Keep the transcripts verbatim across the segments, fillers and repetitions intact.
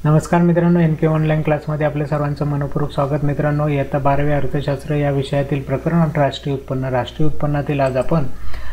नमस्कार मित्रांनो, एन के ऑनलाईन क्लासमध्ये आपल्या सर्वांचं मनपूर्वक स्वागत। मित्रांनो, इयत्ता बारावी अर्थशास्त्र या विषयातील प्रकरण राष्ट्रीय उत्पन्न राष्ट्रीय उत्पन्नातील आज आपण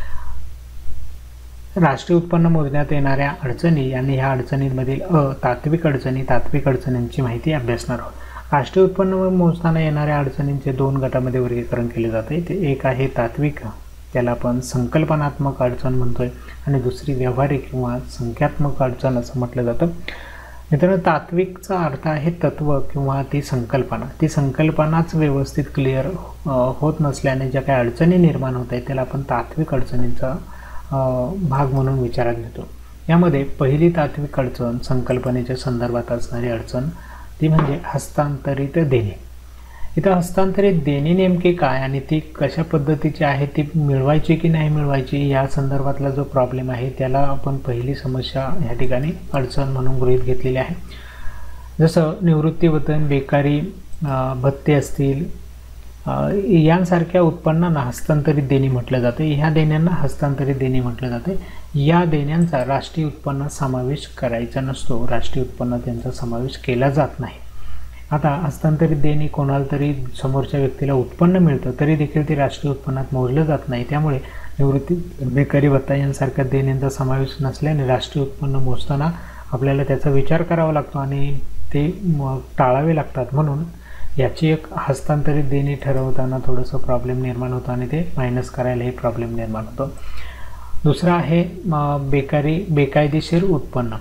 राष्ट्रीय उत्पन्न मोजण्यात येणाऱ्या अडचणी आणि ह्या अडचणींमधील अ तात्विक अडचणी तात्विक अडचणींची माहिती अभ्यासणार आहोत। राष्ट्रीय उत्पन्न मोजताना येणाऱ्या अडचणींचे दोन गटामध्ये वर्गीकरण केले जाते। ते एक आहे तात्विक, त्याला आपण संकल्पनात्मक अडचण म्हणतोय, आणि दुसरी व्यावहारिक किंवा संख्यात्मक अडचण असं म्हटलं जातं। मित्रांनो, तात्विकचा अर्थ आहे तत्व किंवा ती संकल्पना ती संकल्पनाच व्यवस्थित क्लिअर होत नसल्याने ज्या काही अडचणी निर्माण होत आहेत त्याला आपण तात्विक अडचणींचा भाग म्हणून विचारात घेतो। यामध्ये पहिली तात्विक अडचण संकल्पनेच्या संदर्भात असणारी अडचण ती म्हणजे हस्तांतरित देणे। इथं हस्तांतरित देणे नेमके काय आणि ती कशा पद्धतीची आहे, ती मिळवायची की नाही मिळवायची या संदर्भातला जो प्रॉब्लेम आहे त्याला आपण पहिली समस्या या ठिकाणी अडचण म्हणून गृहीत घेतलेली आहे। जसं निवृत्ती वेतन, बेकारी भत्ते असतील यांसारख्या उत्पन्नांना हस्तांतरित देणे म्हटलं जातं। ह्या देण्यांना हस्तांतरित देणे म्हटलं जाते। या देण्यांचा राष्ट्रीय उत्पन्नात समावेश करायचा नसतो, राष्ट्रीय उत्पन्नात त्यांचा समावेश केला जात नाही। आता हस्तांतरित देणे कोणाला तरी समोरच्या व्यक्तीला उत्पन्न मिळतं तरी देखील ते राष्ट्रीय उत्पन्नात मोजलं जात नाही। त्यामुळे निवृत्ती, बेकारी भत्ता यांसारख्या देण्यांचा समावेश नसल्याने राष्ट्रीय उत्पन्न मोजताना आपल्याला त्याचा विचार करावा लागतो आणि ते टाळावे लागतात। म्हणून याची एक हस्तांतरित देणे ठरवताना थोडंसं प्रॉब्लेम निर्माण होतो आणि ते मायनस करायलाही प्रॉब्लेम निर्माण होतो। दुसरा आहे बेकारी बेकायदेशीर उत्पन्न।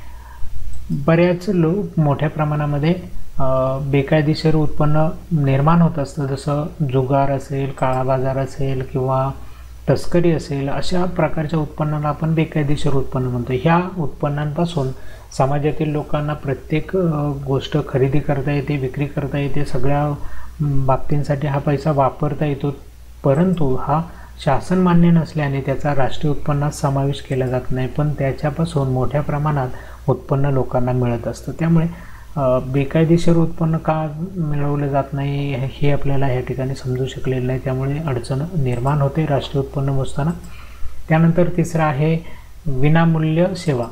बऱ्याच लोक मोठ्या प्रमाणामध्ये बेकायदेशीर उत्पन्न निर्माण होत असतं, जसं जुगार असेल, काळा बाजार असेल किंवा तस्करी असेल, अशा प्रकारच्या उत्पन्नाला आपण बेकायदेशीर उत्पन्न म्हणतो। ह्या उत्पन्नांपासून समाजातील लोकांना प्रत्येक गोष्ट खरेदी करता येते, विक्री करता येते, सगळ्या बाबतींसाठी हा पैसा वापरता येतो, परंतु हा शासन मान्य नसल्याने त्याचा राष्ट्रीय उत्पन्नात समावेश केला जात नाही, पण त्याच्यापासून मोठ्या प्रमाणात उत्पन्न लोकांना मिळत असतं। त्यामुळे बेकायदेशीर उत्पन्न का मिळवलं जात नाही हे आपल्याला या ठिकाणी समजू शकलेलं नाही, त्यामुळे अडचण निर्माण होते राष्ट्रीय उत्पन्न मोजताना। त्यानंतर तिसरा आहे विनामूल्य सेवा।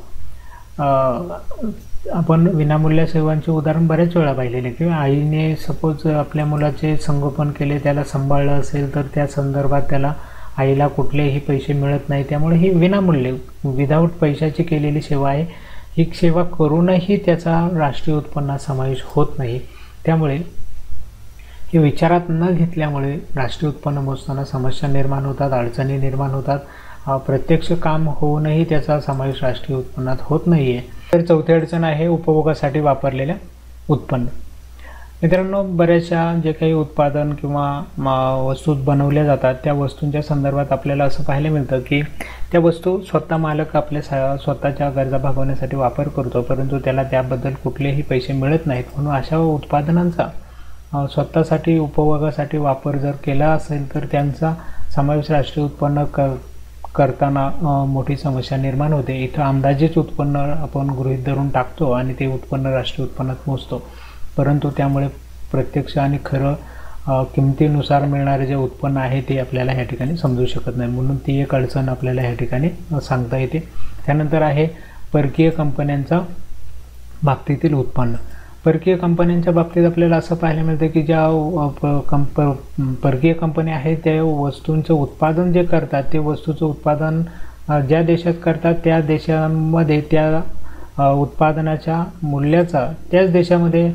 आपण विनामूल्य सेवांचे उदाहरण बरेच वेळा पाहिलेले, किंवा आईने सपोज आपल्या मुलाचे संगोपन केले, त्याला सांभाळलं असेल तर त्या संदर्भात त्याला आईला कुठलेही पैसे मिळत नाही, त्यामुळे ही विनामूल्य विदाऊट पैशाची केलेली सेवा आहे। ही सेवा करूनही त्याचा राष्ट्रीय उत्पन्नात समावेश होत नाही, त्यामुळे हे विचारात न घेतल्यामुळे राष्ट्रीय उत्पन्न मोजताना समस्या निर्माण होतात, अडचणी निर्माण होतात, प्रत्यक्ष काम होऊनही त्याचा समावेश राष्ट्रीय उत्पन्नात होत नाही आहे। तर चौथी अडचण आहे उपभोगासाठी वापरलेल्या उत्पन्न। मित्रांनो, बऱ्याचशा जे काही उत्पादन किंवा वस्तू बनवल्या जातात त्या वस्तूंच्या संदर्भात आपल्याला असं पाहायला मिळतं की त्या वस्तू स्वतः मालक आपल्या स्वतःच्या गरजा भागवण्यासाठी वापर करतो, परंतु त्याला त्याबद्दल कुठलेही पैसे मिळत नाहीत। म्हणून अशा उत्पादनांचा स्वतःसाठी उपभोगासाठी वापर जर केला असेल तर त्यांचा समावेश राष्ट्रीय उत्पन्न कर करताना मोठी समस्या निर्माण होते। इथं अंदाजित उत्पन्न आपण गृहीत धरून टाकतो आणि ते उत्पन्न राष्ट्रीय उत्पन्नात मोजतो, परंतु त्यामुळे प्रत्यक्ष आणि खरं किमतीनुसार मिळणारे जे उत्पन्न आहे ते आपल्याला ह्या ठिकाणी समजू शकत नाही, म्हणून ती एक अडचण आपल्याला ह्या ठिकाणी सांगता येते। त्यानंतर आहे परकीय कंपन्यांचा बाबतीतील उत्पन्न। परकीय कंपन्यांच्या बाबतीत आपल्याला असं पाहायला मिळतं की ज्या कंप परकीय कंपन्या आहेत त्या वस्तूंचं उत्पादन जे करतात ते वस्तूचं उत्पादन ज्या देशात करतात त्या देशामध्ये त्या उत्पादनाच्या मूल्याचा त्याच देशामध्ये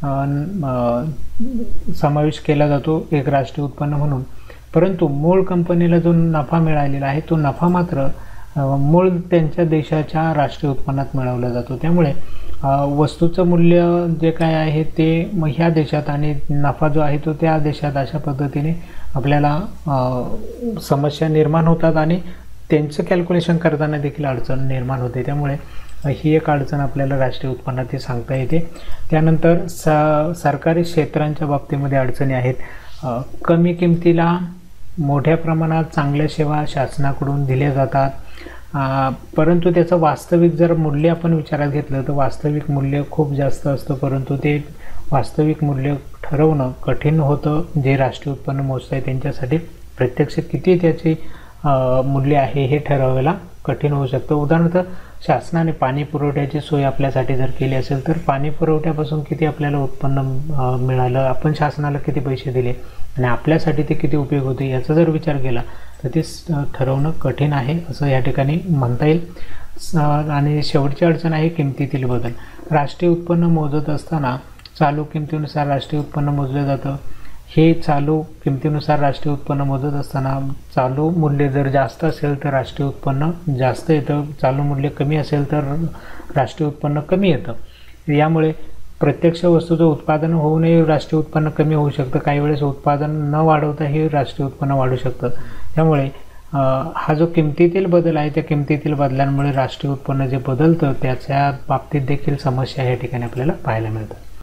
समावेश केला जातो एक राष्ट्रीय उत्पन्न म्हणून, परंतु मूळ कंपनीला जो नफा मिळालेला आहे तो नफा मात्र मूळ त्यांच्या देशाच्या राष्ट्रीय उत्पन्नात मिळवला जातो। त्यामुळे वस्तूचं मूल्य जे काय आहे ते मग ह्या देशात आणि नफा जो आहे तो त्या देशात, अशा पद्धतीने आपल्याला समस्या निर्माण होतात आणि त्यांचं कॅल्क्युलेशन करताना देखील अडचण निर्माण होते। त्यामुळे ही एक अडचण आपल्याला राष्ट्रीय उत्पन्नात ते सांगता येते। त्यानंतर स सरकारी क्षेत्रांच्या बाबतीमध्ये अडचणी आहेत। कमी किमतीला मोठ्या प्रमाणात चांगल्या सेवा शासनाकडून दिल्या जातात, परंतु त्याचं वास्तविक जर मूल्य आपण विचारात घेतलं तर वास्तविक मूल्य खूप जास्त असतं, परंतु ते वास्तविक मूल्य ठरवणं कठीण होतं जे राष्ट्रीय उत्पन्न मोजत आहे त्यांच्यासाठी। प्रत्यक्ष किती त्याची मूल्य आहे हे ठरवायला कठीण होऊ शकतं. उदाहरणार्थ शासनाने पाणी पुरवठ्याची सोय आपल्यासाठी जर केली असेल तर पाणी पुरवठ्यापासून किती आपल्याला उत्पन्न मिळालं, आपण शासनाला किती पैसे दिले आणि आपल्यासाठी ते किती उपयोग होते याचा जर विचार केला तर ते ठरवणं कठीण आहे असं या ठिकाणी म्हणता येईल. आणि शेवटची अडचण आहे किमतीतील बदल. राष्ट्रीय उत्पन्न मोजत असताना चालू किमतीनुसार राष्ट्रीय उत्पन्न मोजलं जातं. हे चालू किमतीनुसार राष्ट्रीय उत्पन्न मोजत असताना चालू मूल्य जर जास्त असेल तर राष्ट्रीय उत्पन्न जास्त येतं, चालू मूल्य कमी असेल तर राष्ट्रीय उत्पन्न कमी येतं. यामुळे प्रत्यक्ष वस्तूचं उत्पादन होऊनही राष्ट्रीय उत्पन्न कमी होऊ शकतं. काही वेळेस उत्पादन न वाढवताही राष्ट्रीय उत्पन्न वाढू शकतं. त्यामुळे हा जो किमतीतील बदल आहे त्या किमतीतील बदलांमुळे राष्ट्रीय उत्पन्न जे बदलतं त्याच्या बाबतीत देखील समस्या या ठिकाणी आपल्याला पाहायला मिळतात.